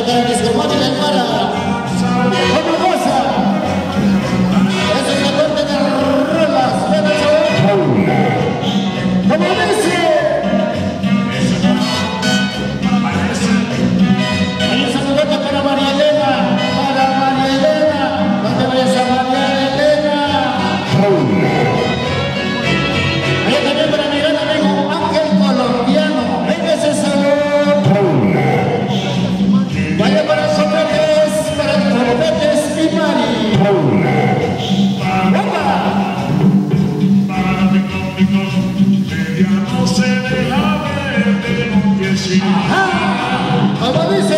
para Discomón y la Almara. Otra cosa. Eso es la corte de rolas. Ven al sabor. Como dice. Hay un saludote para María Elena. Para María Elena. No te vayas a María Elena. Ahí también para mi gran amigo Ángel Colombiano. Venga ese salud. Vaya para Sócrates, para Sócrates y Mari. ¡Venga! ¡Ajá! ¿Cómo dice?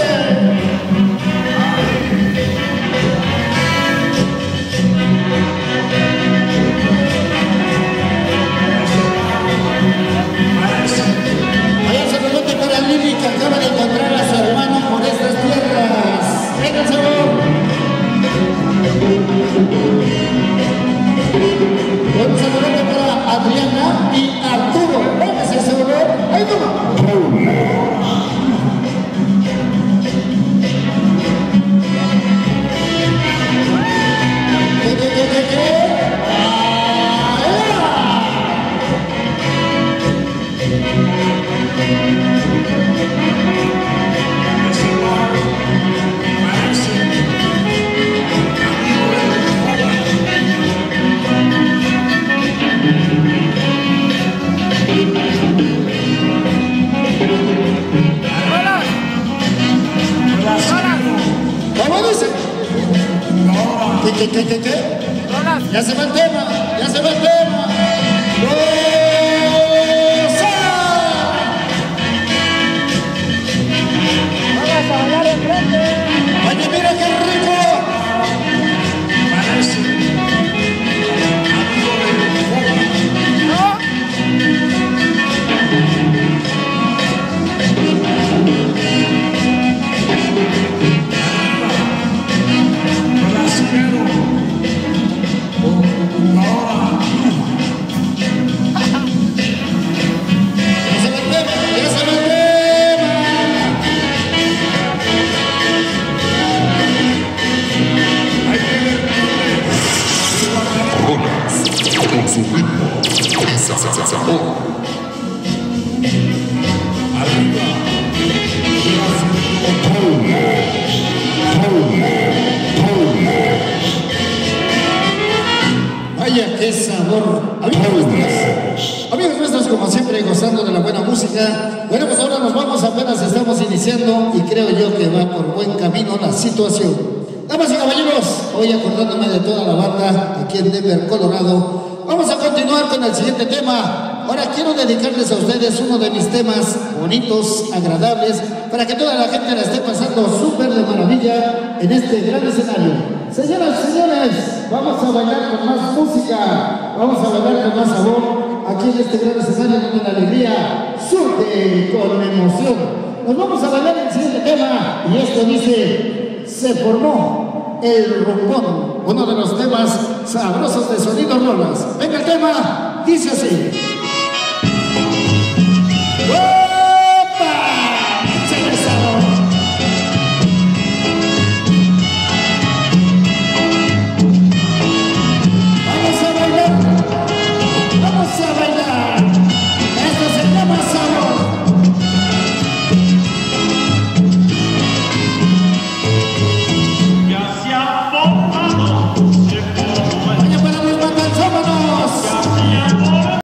Vaya saludote para Lili que acaba de encontrar a su hermano por estas tierras. ¡Venga el sabor! Un saludote para Adriana y Arturo. ¡Venga ese sabor! ¡Ahí va! ¿Qué? ¿Cómo dice? ¿Qué? Ya se va el tema, ya se va el tema. ¡Rosa! Vamos a bailar enfrente. Oye, mira qué rico. Parece amigo de ¿no? Vaya qué sabor. Amigos nuestros, como siempre, gozando de la buena música. Bueno, pues ahora nos vamos, apenas estamos iniciando y creo yo que va por buen camino la situación. Damas y caballeros, hoy acordándome de toda la banda aquí en Denver, Colorado, vamos a continuar con el siguiente tema. Ahora quiero dedicarles a ustedes uno de mis temas bonitos, agradables, para que toda la gente la esté pasando súper de maravilla en este gran escenario. Señoras y señores, vamos a bailar con más música, vamos a bailar con más sabor, aquí en este gran escenario donde la alegría surge con emoción. Nos vamos a bailar el siguiente tema, y esto dice, se formó el rumbón, uno de los temas sabrosos de Sonido Rolas. Venga el tema, dice así.